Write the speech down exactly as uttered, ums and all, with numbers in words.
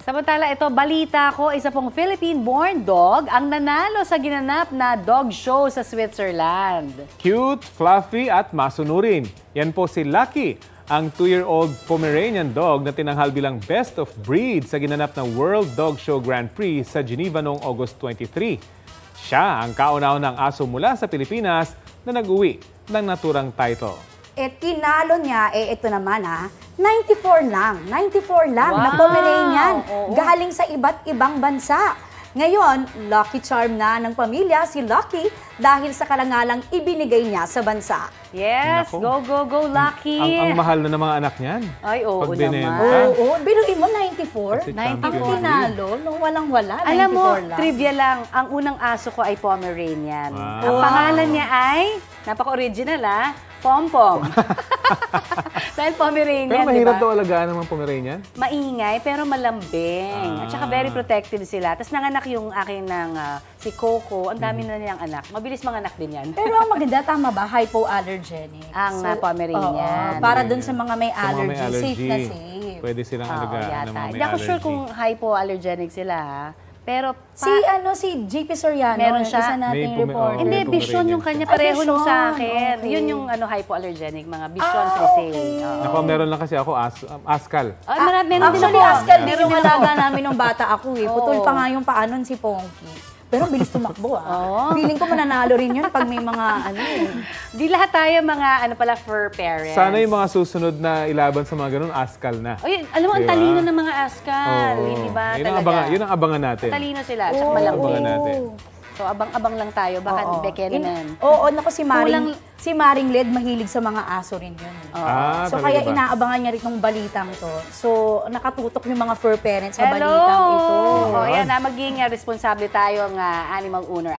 Samantala, ito, balita ko, isa pong Philippine-born dog ang nanalo sa ginanap na dog show sa Switzerland. Cute, fluffy at masunurin. Yan po si Lucky, ang two-year-old Pomeranian dog na tinanghal bilang best of breed sa ginanap na World Dog Show Grand Prix sa Geneva noong August twenty-three. Siya ang kauna-unang aso mula sa Pilipinas na nag-uwi ng naturang title. Eh, tinalo niya, eh, ito naman ha, ninety-four lang. ninety-four lang Wow. na Pomeranian. Oo. Galing sa iba't ibang bansa. Ngayon, lucky charm na ng pamilya si Lucky dahil sa karangalang ibinigay niya sa bansa. Yes, Nako. go, go, go, Lucky! Ang, ang mahal na ng mga anak niyan. Ay, oo Pag naman. binenta. Oo, biruin mo, ninety-four. Kasi Ang champion tinalo, no, walang-wala, Alam mo, ninety-four lang. trivia lang, ang unang aso ko ay Pomeranian. Wow. Ang pangalan niya ay, napaka-original ah, Pom-Pom. Dahil Pomeranian, Pero mahirap diba? daw alagaan ng mga Pomeranian. Maingay, pero malambing. Ah. At saka very protective sila. Tapos nanganak yung akin ng ah, si Coco. Ang dami na niyang anak. Mabilis mga anak din yan. Pero ang maganda, tama ba, hypoallergenic. Ang, ah, Pomeranian. oo, para dun sa mga may Sa mga may allergy, safe na allergy, safe. Pwede silang Oo, alagaan ng yata. mga may Hindi ako sure allergy. kung hypoallergenic sila ha. Pero pa- Si ano si J P Soriano, Meron siya? isa nating May Pomer- report. oh, Hindi, may vision yung Pomeranian kanya. siya. Pareho Ah, nung sa vision. akin. Okay. Yun yung ano, hypoallergenic, mga vision Ah, crusade. okay. Oo. Ako, meron lang kasi ako, as, um, askal. Ay, marami, meron din Actually, ako. Ascal din Meron yung din ako. alaga namin nung bata ako eh. Putol Oo. pa nga yung paa nun si Pongki. Pero bilis tumakbo ah. Oo. Feeling ko mananalo rin yun pag may mga ano eh. Di lahat tayo mga ano pala fur parents. Sana yung mga susunod na ilaban sa mga ganun, askal na. Oy, alam mo, ang Diba? talino ng mga askal. Oo. Hindi ba Yun ang talaga? abangan, yun ang abangan natin. Talino sila, tsaka Oo. malambing. Abangan natin. So, abang-abang lang tayo. Baka Oo. beke In- naman. Oo, naku si Maring, Kulang- si Maring Led mahilig sa mga aso rin yun. eh. Ah, So talaga kaya ba? inaabangan niya rin ng balitang to. So nakatutok yung mga fur parents sa Hello! balitang ito. O, yan na, maging uh, responsable tayo ng uh, animal owner